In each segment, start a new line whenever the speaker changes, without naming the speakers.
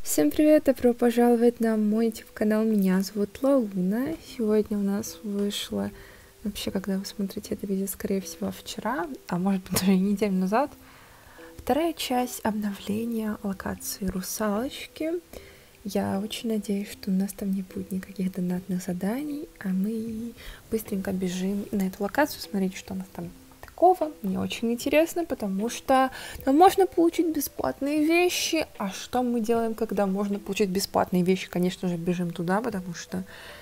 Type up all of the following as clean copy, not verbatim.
Всем привет, добро пожаловать на мой YouTube-канал, меня зовут Лауна. Сегодня у нас вышло, вообще, когда вы смотрите это видео, скорее всего, вчера, а может быть даже неделю назад, вторая часть обновления локации Русалочки. Я очень надеюсь, что у нас там не будет никаких донатных заданий, а мы быстренько бежим на эту локацию, смотреть, что у нас там такого. Мне очень интересно, потому что там можно получить бесплатные вещи. А что мы делаем, когда можно получить бесплатные вещи? Конечно же, бежим туда, потому что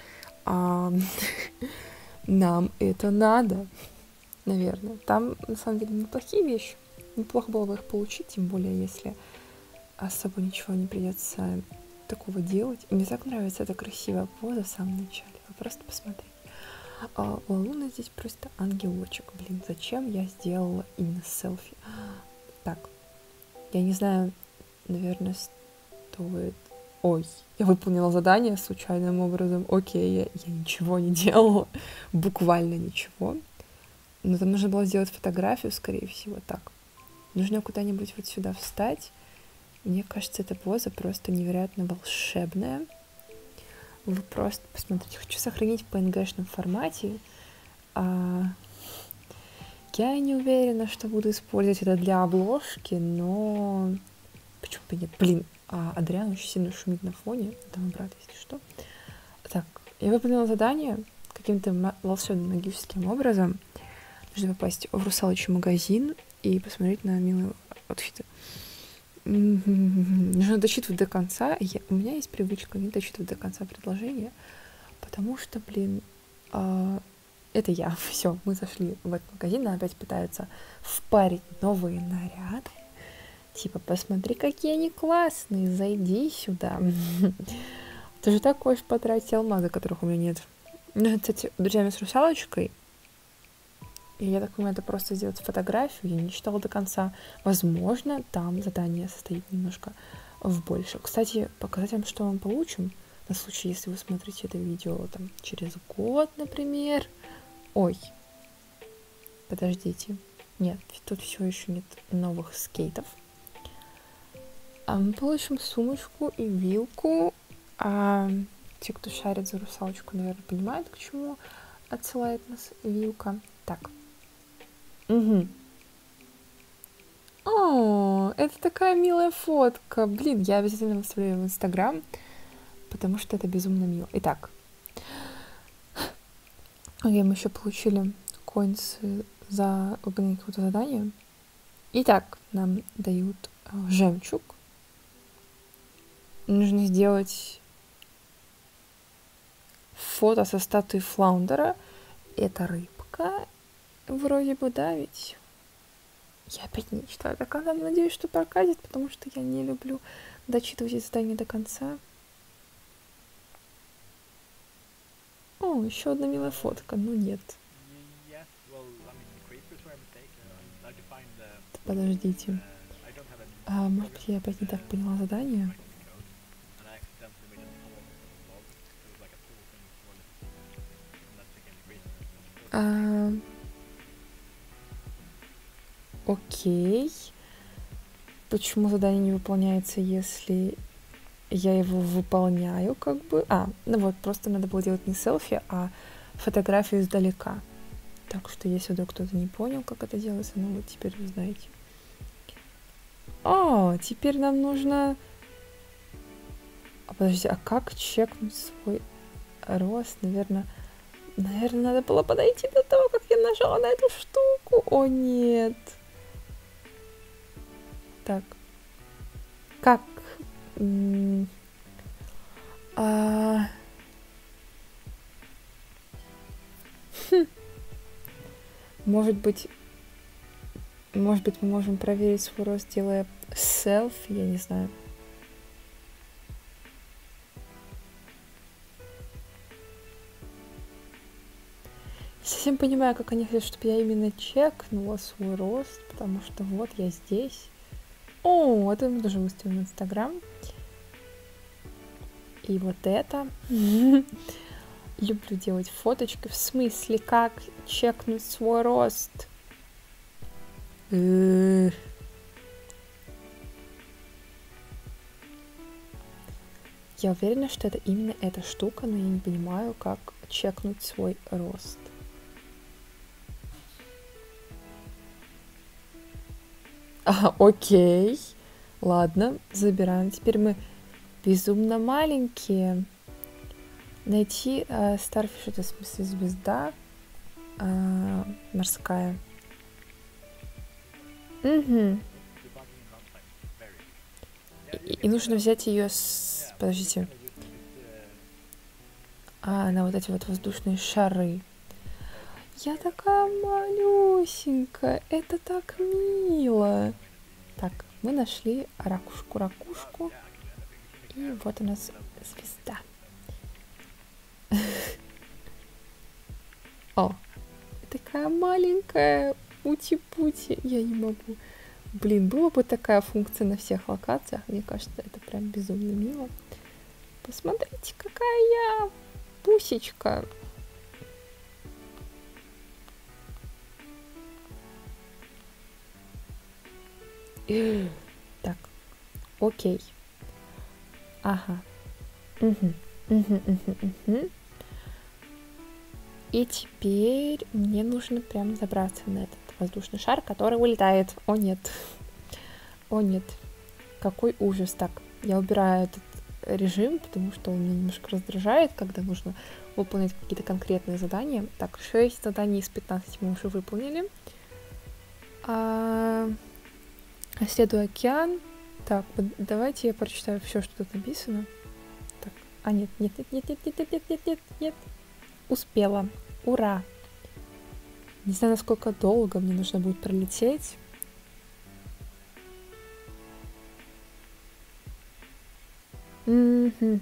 нам это надо, наверное. Там, на самом деле, неплохие вещи. Неплохо было бы их получить, тем более, если особо ничего не придется такого делать. И мне так нравится эта красивая поза в самом начале. Вы просто посмотрите. У Луны здесь просто ангелочек. Блин, зачем я сделала именно селфи? Так, я не знаю, наверное, стоит... Ой, я выполнила задание случайным образом. Окей, я ничего не делала. Буквально ничего. Но там нужно было сделать фотографию, скорее всего. Так, нужно куда-нибудь вот сюда встать. Мне кажется, эта поза просто невероятно волшебная. Вы просто посмотрите. Хочу сохранить в PNG-шном формате. Я не уверена, что буду использовать это для обложки, но почему бы нет? Блин, Адриан очень сильно шумит на фоне. Это мой брат, если что. Так, я выполнила задание каким-то волшебным магическим образом. Нужно попасть в русалочий магазин и посмотреть на милые аутфиты. Нужно дочитывать до конца. У меня есть привычка не дочитывать до конца предложения, потому что, блин, это я. Все, мы зашли в этот магазин, она опять пытается впарить новые наряды. Типа, посмотри, какие они классные, зайди сюда. Ты же так хочешь потратить алмазы, которых у меня нет. Нужно, кстати, друзьями с русалочкой. И я так понимаю, это просто сделать фотографию. Я не читала до конца. Возможно, там задание состоит немножко в больше. Кстати, показать вам, что мы получим. На случай, если вы смотрите это видео там через год, например. Ой, подождите. Нет, тут все еще нет новых скейтов. Мы получим сумочку и вилку. Те, кто шарит за русалочку, наверное, понимают, к чему отсылает нас вилка. Так. Угу. О, это такая милая фотка. Блин, я обязательно выставлю ее в Инстаграм, потому что это безумно мило. Итак. Окей, мы еще получили коинсы за выполнение какого-то задания. Итак, нам дают жемчуг. Нужно сделать фото со статуей Флаундера. Это рыбка. Вроде бы, да, ведь? Я опять не читаю до конца. Надеюсь, что прокатит, потому что я не люблю дочитывать эти задания до конца. О, еще одна милая фотка. Ну нет. Подождите. Может быть, я опять не так поняла задание? Окей. Почему задание не выполняется, если я его выполняю, как бы? Ну вот, просто надо было делать не селфи, а фотографию издалека. Так что, если вдруг кто-то не понял, как это делается, ну вот теперь вы знаете. Теперь нам нужно... Подождите, а как чекнуть свой рост? Наверное, надо было подойти до того, как я нажала на эту штуку. О, нет. Так. Как? Может быть, мы можем проверить свой рост, делая селфи, я не знаю. Не совсем понимаю, как они хотят, чтобы я именно чекнула свой рост, потому что вот я здесь. Это мы тоже выставим в Инстаграм. И вот это. Люблю делать фоточки. В смысле, как чекнуть свой рост? Я уверена, что это именно эта штука, но я не понимаю, как чекнуть свой рост. Окей. Ладно, забираем. Теперь мы безумно маленькие. Найти Starfish, это в смысле звезда морская. Угу. И нужно взять ее с... Подождите. На вот эти вот воздушные шары. Я такая малюсенькая. Это так мило. Так, мы нашли ракушку. И вот у нас звезда. О, такая маленькая ути-пути. Я не могу. Блин, была бы такая функция на всех локациях. Мне кажется, это прям безумно мило. Посмотрите, какая я пусечка. Так, окей. Ага. Угу. И теперь мне нужно прям забраться на этот воздушный шар, который улетает. О нет. О нет. Какой ужас. Так, я убираю этот режим, потому что он меня немножко раздражает, когда нужно выполнять какие-то конкретные задания. Так, 6 заданий из 15 мы уже выполнили. Исследую океан. Так, давайте я прочитаю все, что тут написано. Так, нет. Успела. Ура! Не знаю, насколько долго мне нужно будет пролететь. Угу.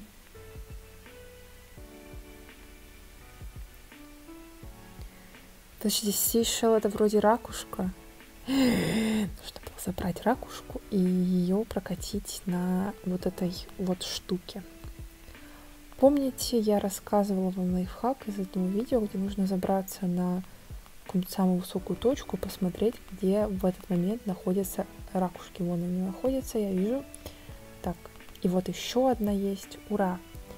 Подожди, Сейшел это вроде ракушка. Нужно было забрать ракушку и ее прокатить на вот этой вот штуке. Помните, я рассказывала вам лайфхак из одного видео, где нужно забраться на какую-нибудь самую высокую точку и посмотреть, где в этот момент находятся ракушки. Вон они находятся, я вижу. Так, и вот еще одна есть. Ура!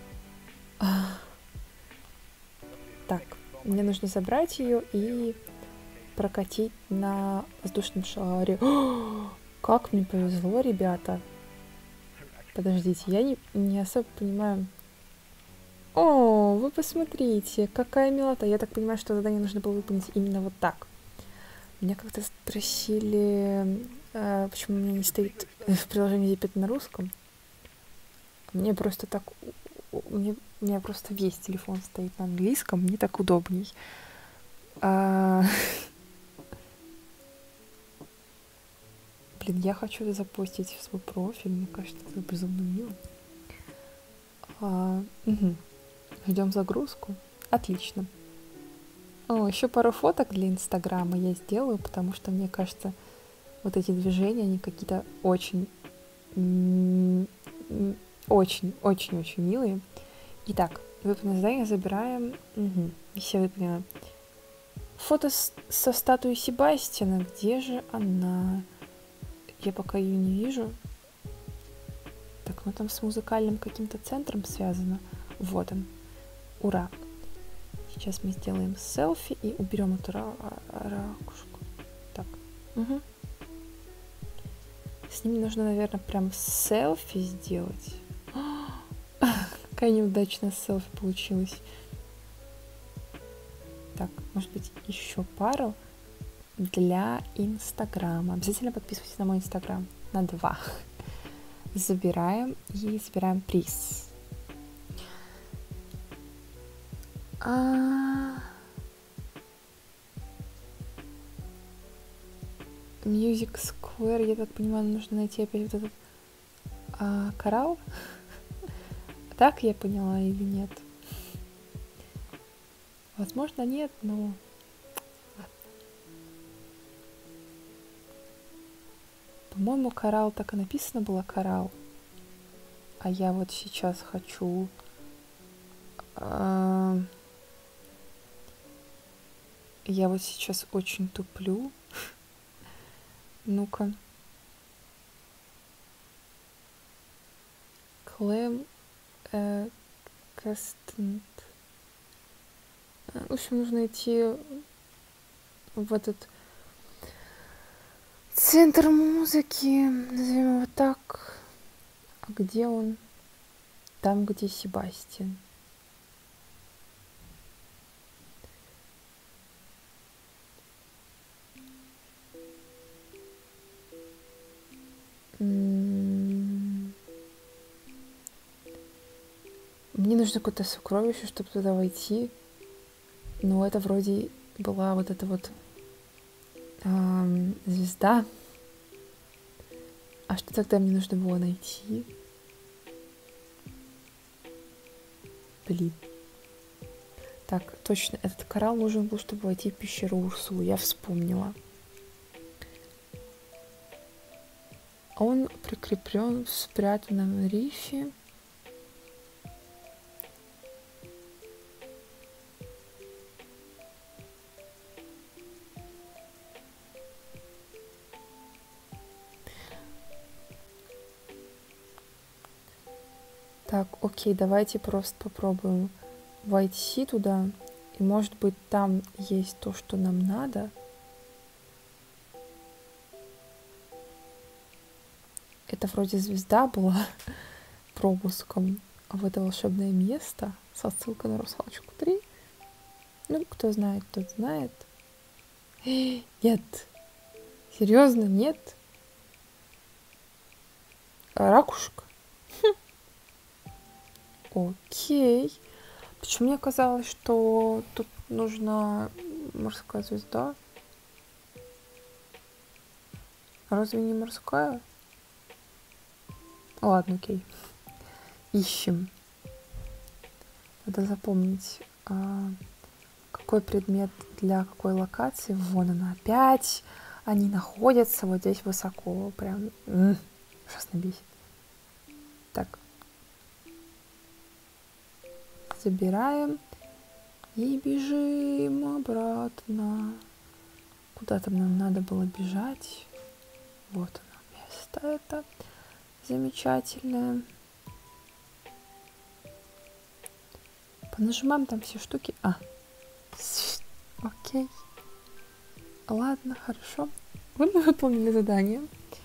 Так, мне нужно забрать ее и прокатить на воздушном шаре. Как мне повезло, ребята. Подождите, я не особо понимаю. О, вы посмотрите, какая милота. Я так понимаю, что задание нужно было выполнить именно вот так. Меня как-то спросили, почему у меня не стоит в приложении Zipit на русском. Мне просто так... У меня просто весь телефон стоит на английском, мне так удобней. Блин, я хочу запостить в свой профиль, мне кажется, это безумно мило. Угу. Ждем загрузку. Отлично. Еще пару фоток для Инстаграма я сделаю, потому что мне кажется, вот эти движения, они какие-то очень милые. Итак, выполненное задание забираем. Угу. Все выполнено. Фото со статуей Себастьяна. Где же она? Я пока ее не вижу. Так, ну там с музыкальным каким-то центром связано. Вот он. Ура! Сейчас мы сделаем селфи и уберем эту ракушку. Так. Угу. С ними нужно, наверное, прям селфи сделать. Какая неудачная селфи получилась. Так, может быть, еще пару для Инстаграма. Обязательно подписывайтесь на мой Инстаграм. На 2. Забираем и забираем приз. Music Square, я так понимаю, нужно найти опять вот этот коралл. Так я поняла или нет? Возможно, нет, но... По-моему, коралл так и написано было коралл. А я вот сейчас хочу... Я вот сейчас очень туплю. Ну-ка. Claim Кастент. В общем, нужно идти в этот центр музыки, назовем его так. А где он? Там, где Себастьян. Мне нужно какое-то сокровище, чтобы туда войти. Но это вроде была вот эта вот звезда. А что тогда мне нужно было найти? Блин. Так, точно, этот коралл нужен был, чтобы войти в пещеру Урсулы. Я вспомнила. Он прикреплен в спрятанном рифе. Так, окей, давайте просто попробуем войти туда. И может быть там есть то, что нам надо. Это вроде звезда была пропуском в это волшебное место со ссылкой на «Русалочку 3». Ну, кто знает, тот знает. Нет. Серьезно, нет? Ракушка? Окей. Почему мне казалось, что тут нужна морская звезда? Разве не морская? Ладно, окей. Ищем. Надо запомнить, какой предмет для какой локации. Вон она опять. Они находятся вот здесь высоко. Прям ужасно бесит. Так. Забираем. И бежим обратно. Куда там нам надо было бежать? Вот оно, место это замечательное. Понажимаем там все штуки. Окей. Ладно, хорошо. Мы выполнили задание.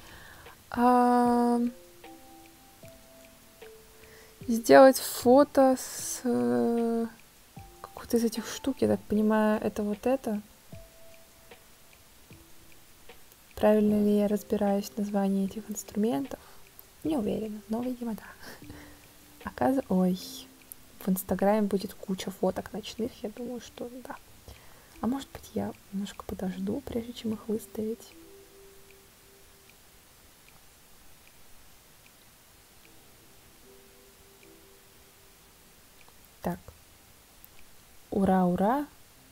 Сделать фото с какой-то из этих штук. Я так понимаю, это вот это. Правильно ли я разбираюсь в названии этих инструментов? Не уверена, но, видимо, да. Ой, в Инстаграме будет куча фоток ночных, я думаю, что да. А может быть, я немножко подожду, прежде чем их выставить. Так. Ура, ура.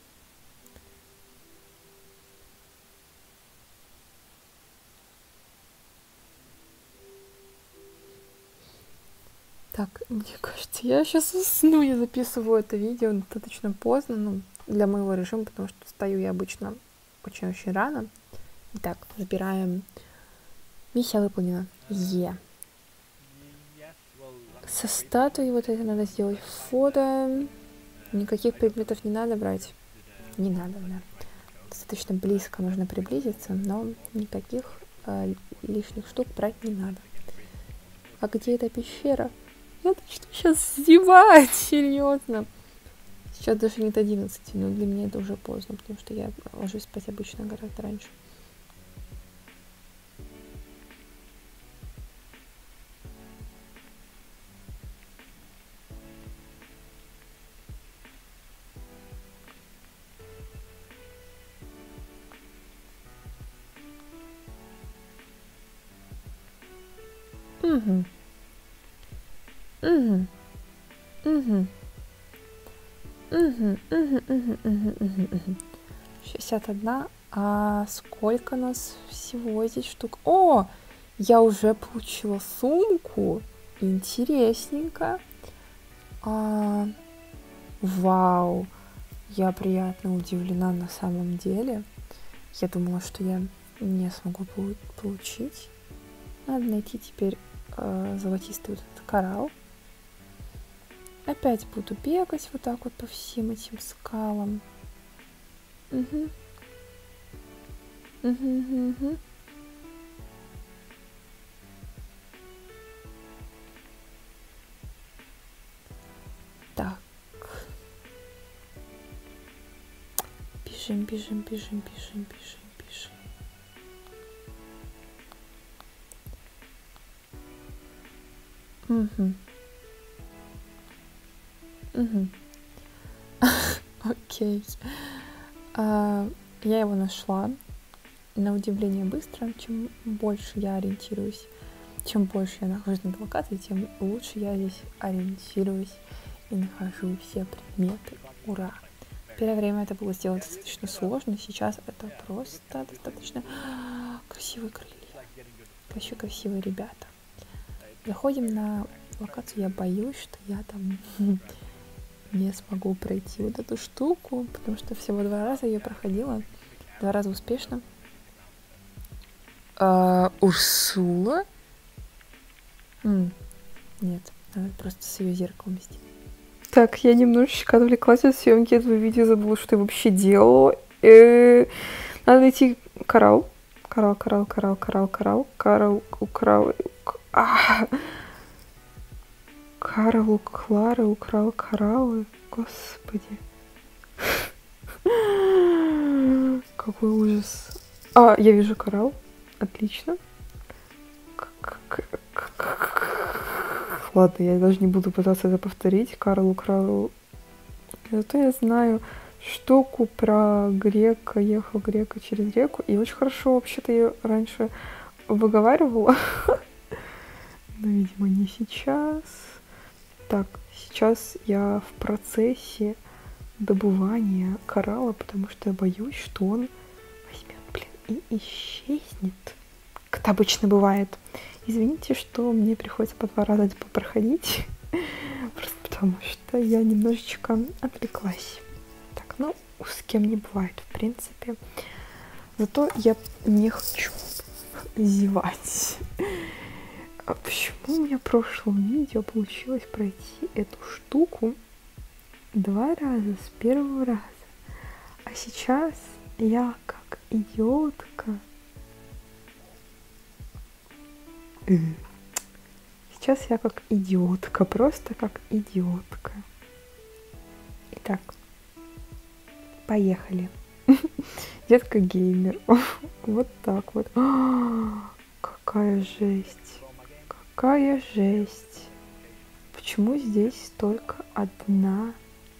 Так, мне кажется, я сейчас усну. Я записываю это видео достаточно поздно, ну, для моего режима, потому что встаю я обычно очень-очень рано. Итак, забираем. Миссия выполнена. Со статуи вот это надо сделать фото. Никаких предметов не надо брать. Не надо, да. Достаточно близко нужно приблизиться, но никаких лишних штук брать не надо. А где эта пещера? Я начну сейчас зевать, серьезно. Сейчас даже нет 11, но для меня это уже поздно, потому что я ложусь спать обычно гораздо раньше. Угу. 61. А сколько нас всего здесь штук? О, я уже получила сумку. Интересненько. Вау. Я приятно удивлена на самом деле. Я думала, что я не смогу получить. Надо найти теперь золотистый вот этот коралл. Опять буду бегать вот так вот по всем этим скалам. Угу. Угу, угу. Так. Бежим, бежим, бежим, бежим, бежим, бежим. Угу. Угу. Окей. Я его нашла. На удивление быстро. Чем больше я ориентируюсь, чем больше я нахожусь на этой локации, тем лучше я здесь ориентируюсь и нахожу все предметы. Ура! Первое время это было сделать достаточно сложно, сейчас это просто достаточно красивые крылья. Еще красивые ребята. Заходим на локацию, я боюсь, что я там не смогу пройти вот эту штуку, потому что всего 2 раза ее проходила, 2 раза успешно. Урсула? Нет, надо просто с ее зеркалом сделать. Так, я немножечко отвлеклась от съемки этого видео, забыла, что я вообще делала. Надо найти коралл. Коралл. Карл у Клары украл кораллы. Господи. Какой ужас. Я вижу коралл. Отлично. Ладно, я даже не буду пытаться это повторить. Карл украл. Зато я знаю штуку про грека. Ехал грека через реку. И очень хорошо вообще-то ее раньше выговаривала. Но, видимо, не сейчас. Так, сейчас я в процессе добывания коралла, потому что я боюсь, что он возьмет, и исчезнет. Как обычно бывает. Извините, что мне приходится по 2 раза проходить. Просто потому что я немножечко отвлеклась. Так, ну, с кем не бывает, в принципе. Зато я не хочу зевать. А почему у меня в прошлом видео получилось пройти эту штуку 2 раза с первого раза? А сейчас я как идиотка. Сейчас я как идиотка, просто как идиотка. Итак, поехали. Детка геймер. Вот так вот. Какая жесть. Какая жесть. Почему здесь только одна?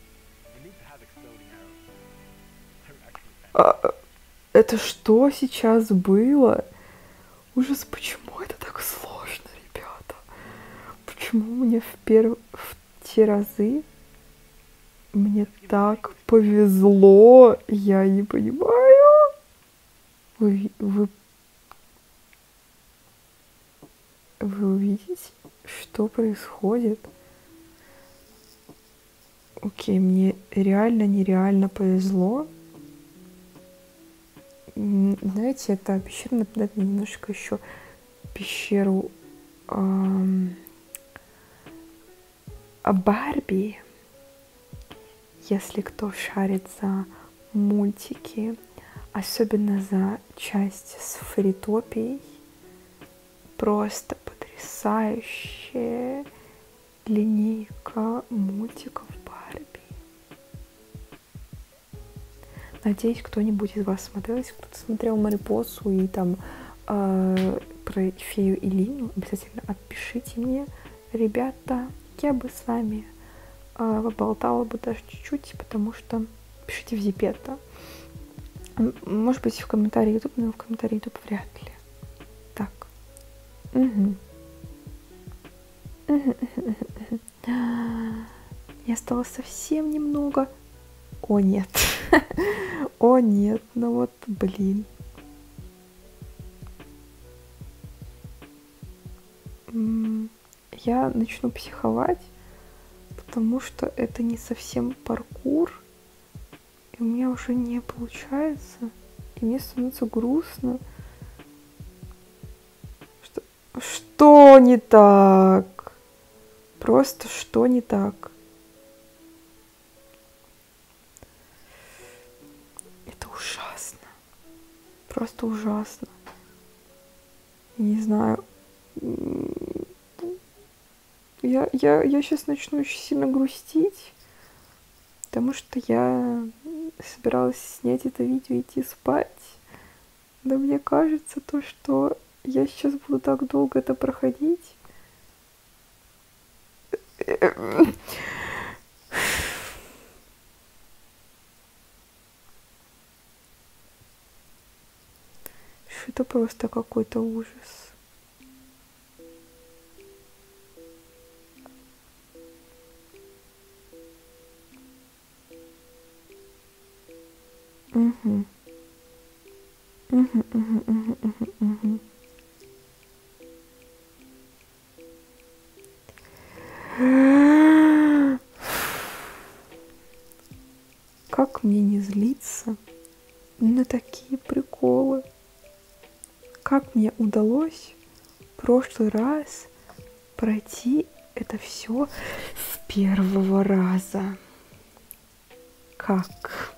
Это что сейчас было? Ужас, почему это так сложно, ребята? Почему мне в те разы мне так повезло? Я не понимаю. Вы увидите, что происходит? Окей, мне реально нереально повезло. Знаете, эта пещера напоминает мне немножко еще пещеру Барби. Если кто шарит за мультики, особенно за часть с Фритопией, просто потрясающая линейка мультиков Барби. Надеюсь, кто-нибудь из вас смотрел. Если кто-то смотрел Марипосу и там про фею Илину, обязательно отпишите мне, ребята. Я бы с вами поболтала бы даже чуть-чуть, потому что пишите в Зипето. Может быть, в комментарии YouTube, но в комментарии YouTube вряд ли. Так. Мне осталось совсем немного. О, нет. О, нет. Ну вот, блин. Я начну психовать, потому что это не совсем паркур. И у меня уже не получается. И мне становится грустно. Что не так? Просто что не так? просто ужасно. Не знаю. Я сейчас начну очень сильно грустить, потому что я собиралась снять это видео и идти спать. Да мне кажется, то, что я сейчас буду так долго это проходить. Что это просто какой-то ужас. Угу. Угу, угу, угу, угу, угу. Как мне не злиться на такие приколы? Как мне удалось в прошлый раз пройти это все с первого раза? Как?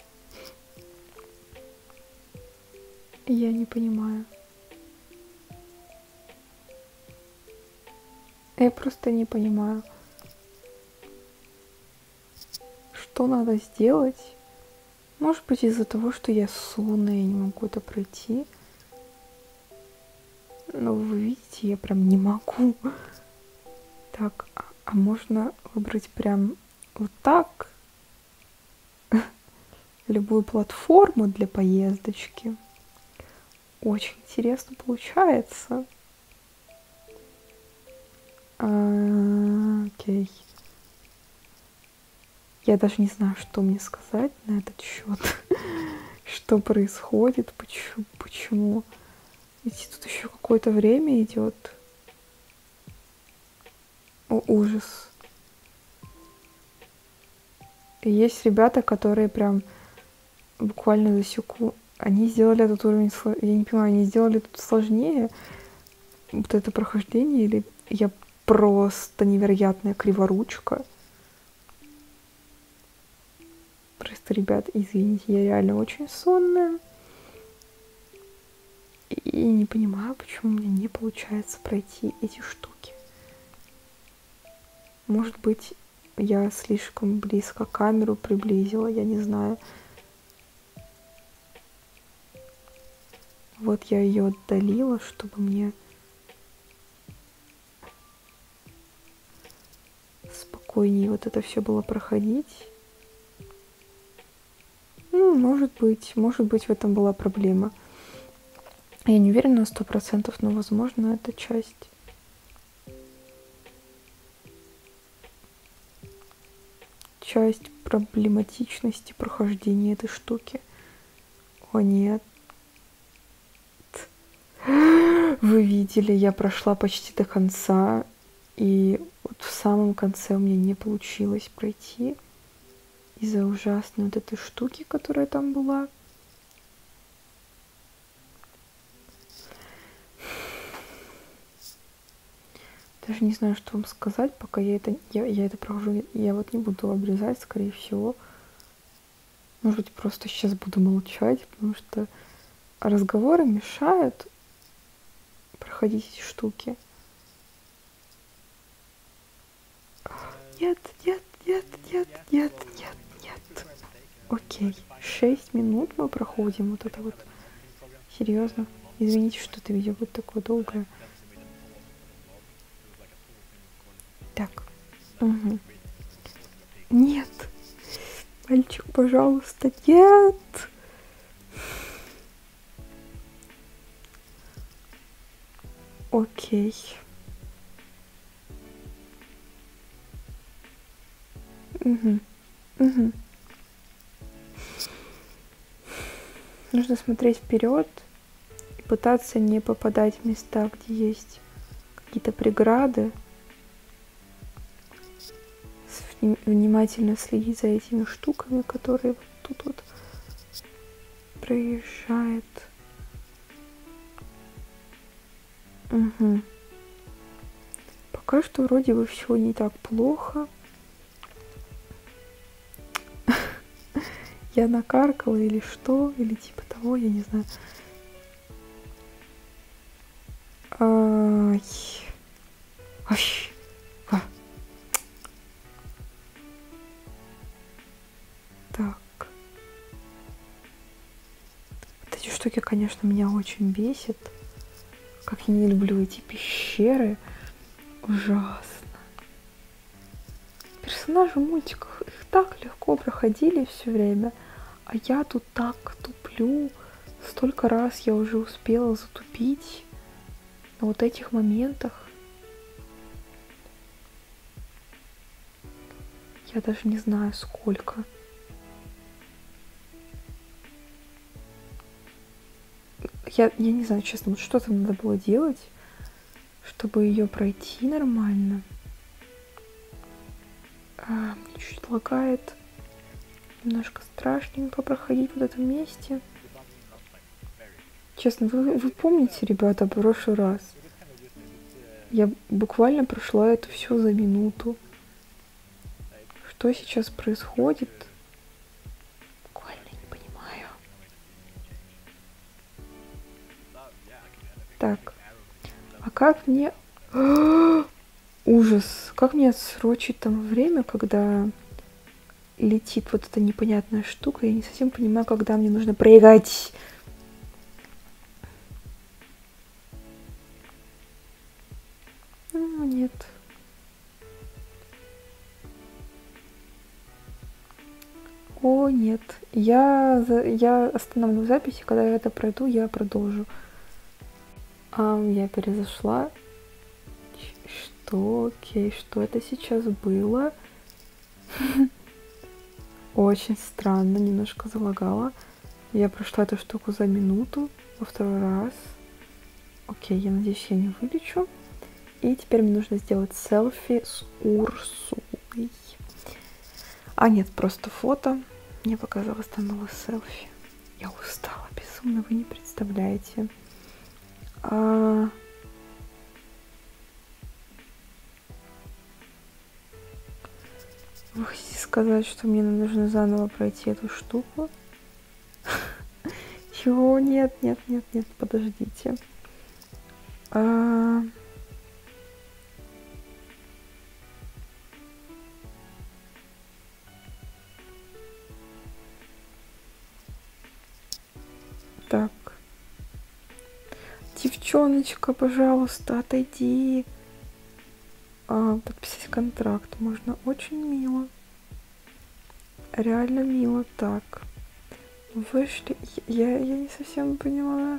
Я не понимаю. Я просто не понимаю, что надо сделать. Может быть, из-за того, что я сонная, я не могу это пройти. Но вы видите, я прям не могу. Так, а можно выбрать прям вот так любую платформу для поездочки? Очень интересно получается. Окей. Я даже не знаю, что мне сказать на этот счет. Что происходит, почему. Ведь тут еще какое-то время идет. О, ужас. И есть ребята, которые прям буквально за секунду... Они сделали этот уровень... Я не понимаю, они сделали тут сложнее вот это прохождение, или я просто невероятная криворучка. Просто, ребят, извините, я реально очень сонная. И не понимаю, почему у меня не получается пройти эти штуки. Может быть, я слишком близко камеру приблизила, я не знаю. Вот я ее отдалила, чтобы мне спокойнее вот это все было проходить. Может быть, в этом была проблема. Я не уверена на 100%, но, возможно, это часть. Часть проблематичности прохождения этой штуки. О, нет. Вы видели, я прошла почти до конца, и вот в самом конце у меня не получилось пройти из-за ужасной вот этой штуки, которая там была. Даже не знаю, что вам сказать, пока я это прохожу. Я вот не буду обрезать, скорее всего. Может быть, просто сейчас буду молчать, потому что разговоры мешают проходить эти штуки. Нет, нет, нет, нет, нет, нет, нет. Окей, 6 минут мы проходим вот это вот. Серьезно. Извините, что это видео будет такое долгое. Так. Угу. Нет. Мальчик, пожалуйста, нет. Окей. Угу. Угу. Нужно смотреть вперед и пытаться не попадать в места, где есть какие-то преграды. Внимательно следить за этими штуками, которые вот тут вот проезжают. Угу. Пока что вроде бы все не так плохо. Я накаркала или что, или типа того, я не знаю. Ай. Ай. А. Так. Вот эти штуки, конечно, меня очень бесит. Как я не люблю эти пещеры. Ужасно. Персонажи в мультиках их так легко проходили все время. А я тут так туплю. Столько раз я уже успела затупить на вот этих моментах. Я даже не знаю, сколько. Я не знаю, честно, вот что там надо было делать, чтобы ее пройти нормально. Мне чуть лагает. Немножко страшненько проходить в этом месте. Честно, вы помните, ребята, прошлый раз? Я буквально прошла это все за минуту. Что сейчас происходит? Буквально не понимаю. Так. А как мне... Ужас. Как мне отсрочить там время, когда летит вот эта непонятная штука? Я не совсем понимаю, когда мне нужно прыгать. Нет. О, нет. Я остановлю запись, и когда я это пройду, я продолжу. Я перезашла. Что? Окей, что это сейчас было? Очень странно, немножко залагала. Я прошла эту штуку за минуту, во второй раз. Окей, я надеюсь, я не вылечу. И теперь мне нужно сделать селфи с Урсулой. Нет, просто фото. Мне показалось, там было селфи. Я устала безумно, вы не представляете. Вы хотите сказать, что мне нужно заново пройти эту штуку? Чего? Нет, подождите. Так. Девчоночка, пожалуйста, отойди. Подписать контракт можно. Очень мило. Реально мило. Так. Вышли. Я не совсем поняла,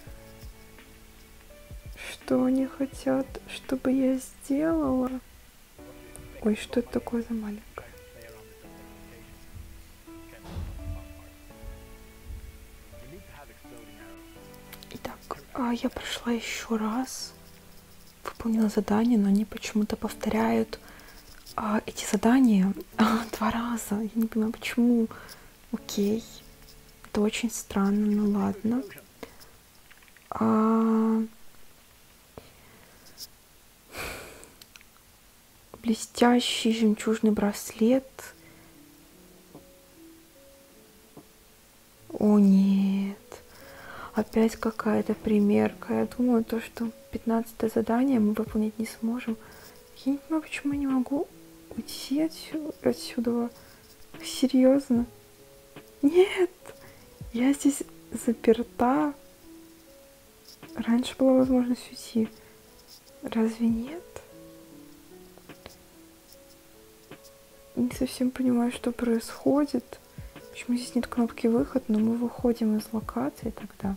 что они хотят, чтобы я сделала. Ой, что это такое за маленькое? Итак, я прошла еще раз. Выполнила задание, но они почему-то повторяют эти задания 2 раза. Я не понимаю, почему. Окей. Это очень странно, ну ладно. Блестящий жемчужный браслет. О, нет. Опять какая-то примерка. Я думаю, то, что 15-е задание мы выполнить не сможем. Я не понимаю, почему я не могу уйти отсюда. Серьезно? Нет. Я здесь заперта. Раньше была возможность уйти. Разве нет? Не совсем понимаю, что происходит. Почему здесь нет кнопки выход, но мы выходим из локации тогда.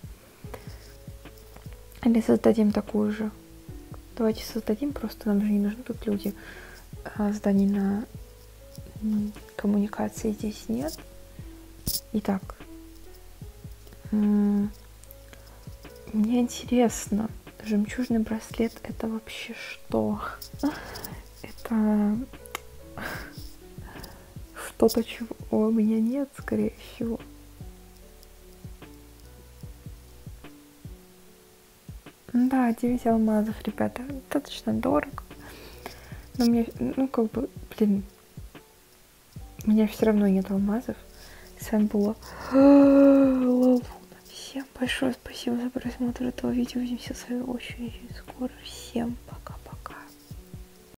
Или создадим такую же. Давайте создадим, просто нам же не нужны тут люди. Зданий на коммуникации здесь нет. Итак. Мне интересно, жемчужный браслет это вообще что? Это что-то, чего у меня нет, скорее всего. Да, 9 алмазов, ребята, достаточно дорого. Но мне, у меня все равно нет алмазов. С вами была Лалуна. Всем пока. большое спасибо за просмотр этого видео. Увидимся с вами очень скоро. Всем пока-пока.